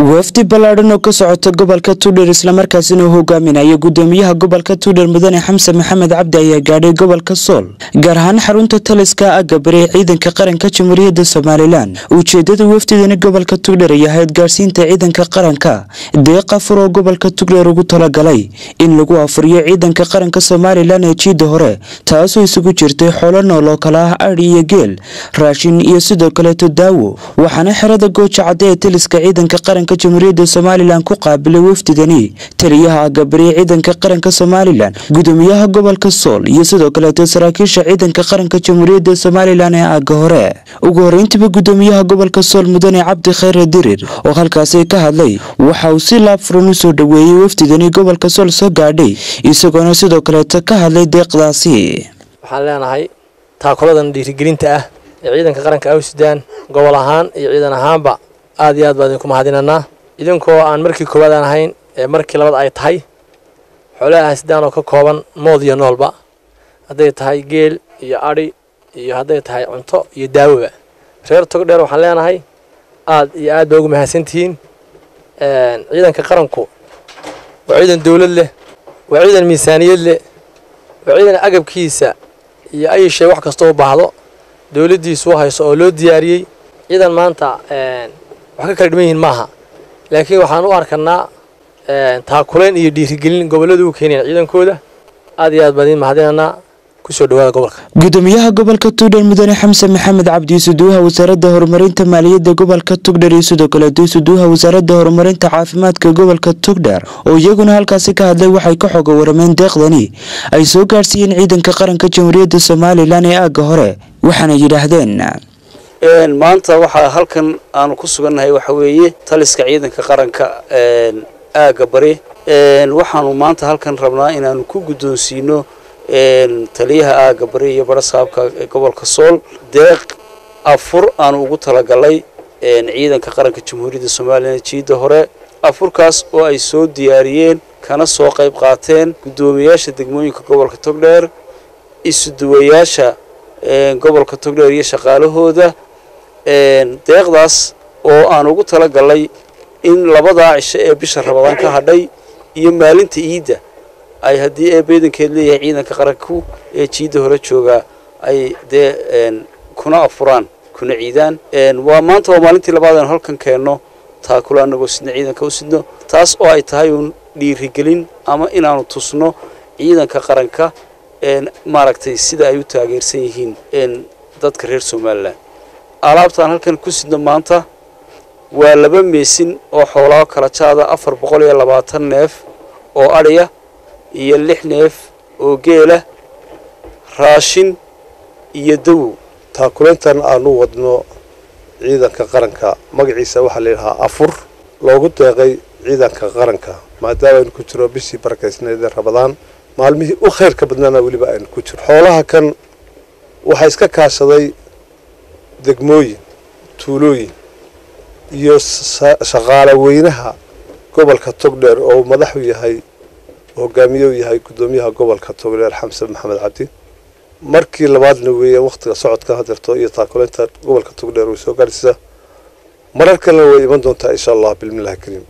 wafdi ballaaran oo ka socota gobolka Togdheer isla markaasina uu hogaaminayo gudoomiyaha gobolka Togdheer mudane Xamse Maxamed Cabdi ayaa gaadhay gobolka Sool gaar ahaan xarunta taliska Agabari ciidanka qaranka Jamhuuriyadda Soomaaliland ujeedada wafdidana gobolka Togdheer ayaa gaarsiinta ciidanka qaranka deeqa furo gobolka Togdheer ugu talagalay in lagu afuriyo ciidanka qaranka Soomaaliland ee jiida hore taasoo isugu jirtay xoolo nool oo kala ah ari iyo geel raashin iyo sidoo kale daawo waxaana xirada gooja cad ee taliska ciidanka qaranka Jamhuuriyadda Soomaaliland ku qaabilay wafdidani taliyaha Agabari ciidanka qaranka Soomaaliland gudoomiyaha gobolka Sool iyo sidoo kale saraakiisha ciidanka qaranka Jamhuuriyadda Soomaaliland ee aaga hore ugu horeyntiba gudoomiyaha gobolka Sool mudane Cabdi Khayr Dirir oo halkaas ka hadlay waxa uu si laab furan u soo dhaweeyay wafdidani gobolka Sool soo gaadhay isagoo sidoo kale ka hadlay deeqdaasi waxaan leenahay taakuladan dhiirigelinta ah ee ciidanka qaranka ay sidaan gobol ahaan iyo ciidan ahaanba aad iyo aad baan ku mahadinanaa idinkoo aan markii koowaad aan ahayn ee markii labaad ay tahay xoolaha sidaan oo ka kooban mood iyo noolba haday tahay geel iyo ari iyo haday tahay cunto iyo daawo reer Togdheer waxaan leenahay aad iyo aad ugu mahadsantihiin ciidanka qaranku waa ciidan dawlad leh waa ciidan miisaaniyad leh waa ciidan agabkiisa iyo ay shay wax kasta oo baahdo dawladdiisu hayso oo loo diyaariyay ciidan maanta wax ka kala dhiman maaha laakiin waxaan u arkanaa taakuleen iyo dhiirigelin goboladu u keenayaan ciidankooda aad iyo aad baan mahadinanaa ku soo dhawaada gobolka gudoomiyaha gobolka Togdheer mudane Xamse Maxamed Cabdi Suduuha wasaaradda horumarinta maaliyadda gobolka Togdheer iyo sidoo kale Suduuha wasaaradda horumarinta caafimaadka gobolka Togdheer oo iyaguna halkaas ka hadlay waxay ka xog warameen deeqdani ay soo gaarsiiyeen ciidanka qaranka Jamhuuriyadda Soomaaliland ee aaga hore waxaana yiraahdeen maanta waxa halkan aan ku sugannahay waxa weeye taliska ciidanka qaranka Agabari waxaanu maanta halkan rabnaa inaan ku gudoonsiino taliyaha Agabari iyo barasaabka gobolka Sool deeq afur aan ugu talagalay ciidanka qaranka Jamhuuriyadda Soomaaliland jiida hore afurkaas oo ay soo diyaariyeen kana soo qayb qaateen gudoomiyaasha degmooyinka gobolka Togdheer isuduwayaasha gobolka Togdheer iyo shaqaalahooda deeqdaas oo aan ugu talagalay in labada cisho ee bisha Ramadaan ka hadhay iyo maalinta Ciida ay hadii ay beedankeed leeyahay ciidanka qaranku ee jiida hore jooga ay kuna afuraan kuna ciidaan waa maanta oo maalintii labaad aan halkan keeno taakula anagoo sidna ciidanka u sidno taas oo ay tahay un dhiirigelin ama inaanu tusno ciidanka qaranka maaragtay sida ay u taageersan yihiin dadka reer Soomaaliland alaabtaan halkan ku sidno maanta waa laba meesin oo xoolo kala jaada 420 neef oo ariya iyo 6 neef oo geela raashin iyo dawo taakulantan aanu wadno ciidanka qaranka magaciisa waxa la yiraahdaa afur loogu deeqay ciidanka qaranka maadaama uu ku jiro bishii barakaysnayd Ramadaan maalmihii u khayrka badnana waliba ay ku jiro xoolaha kan waxa iska kaashaday degmooyin tuulooyin iyo shaqaale weynaha gobolka Togdheer oo madax u yahay hogaamiye yahay gudoomiyaha gobolka Togdheer Xamse Maxamed Cabdi markii labaadna weeye waqtiga socodka hadarto iyo taakuleenta gobolka Togdheer oo soo gaarsiisa marar kale way iman doontaa insha Allah bilmilah kariim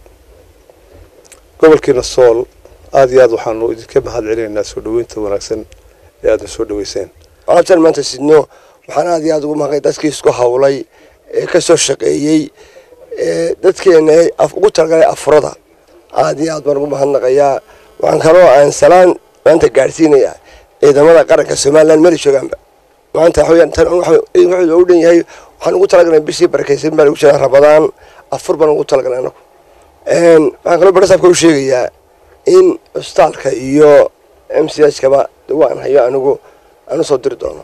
gobolkina Sool aad iyo aad waxaanu idinka mahad celinaynaa soo dhaweynta wanaagsan ee aad soo dhaweyseen alaabtan maanta sidno waxaan aad iyo aad ugu mahadnaqay dadkii isku hawlay ee ka soo shaqeeyay dadkeena ugu talagalay afurada aad iyo aad baan ugu mahadnaqayaa waxaan kaloo aan salaan maanta gaarsiinayaa ciidamada qaranka Soomaaliland meel joogaanba maanta waxa uu dhan yahay waxaan ugu talagalay bishii barakaysan baa lagu jiraa Ramadaan afur baan ugu talagalay anagu waxaan kaloo barasaabka u sheegayaa in hostaalka iyo MCH-kaba waan hayo anigu aan soo diri doono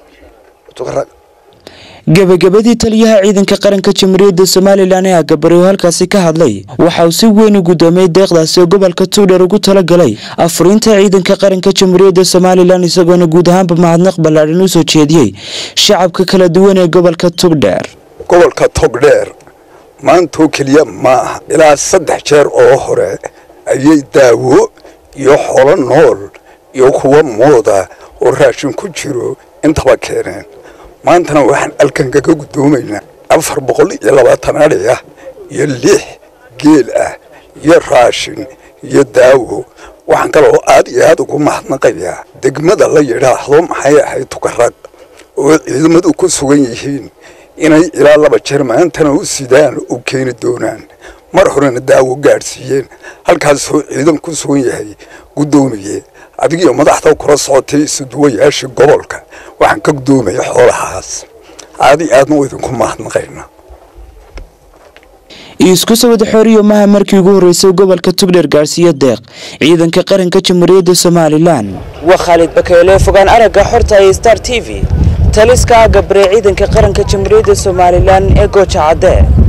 gabagabadii taliyaha ciidanka qaranka Jamhuuriyadda Soomaaliland ee Agabari halkaas ka hadlay waxa uu si weyn u gudoomay deeqdaas oo gobolka Togdheer ugu talagalay afurinta ciidanka qaranka Jamhuuriyadda Soomaaliland isagoo guud ahaanba mahadnaq ballaaran u soo jeediyay shacabka kala duwan ee gobolka Togdheer gobolka Togdheer maanta kaliya ma ilaa 3 jeer oo hore ayay daawo iyo xoolo nool iyo kuwa mooda oo raashin ku jiro intaba keeneen maantana waxaan alkan ka gudoomaynaa 420 ariya iyo 6 geel ah iyo raashin iyo daawo waxaan kaloo aad iyo aad ugu mahadnaqayaa degmada la yidhaahdo maxay ahayd Tukarraq oo ciidamadu ku sugan yihiin inay ilaa 2 jeer maantana u sidaan u keeni doonaan mar horena daawo gaarsiiyeen halkaas oo ciidan ku sugan yahay gudoomiye adiga madaxda kula socotay isduwayaasha gobolka waxaan ka gudoomay xoolahaas aad iyo aad ma idinku mahadnaqaynaa isku soo wada xoriyo maha markii ugu horeysay gobolka Togdheer gaarsiiyo deeq ciidanka qaranka Jamhuuriyadda Soomaaliland wa Khalid Bakayle fogaan araga xorta ee Star TV taliska gabre ciidanka qaranka Jamhuuriyadda Soomaaliland ee Gooja Cadde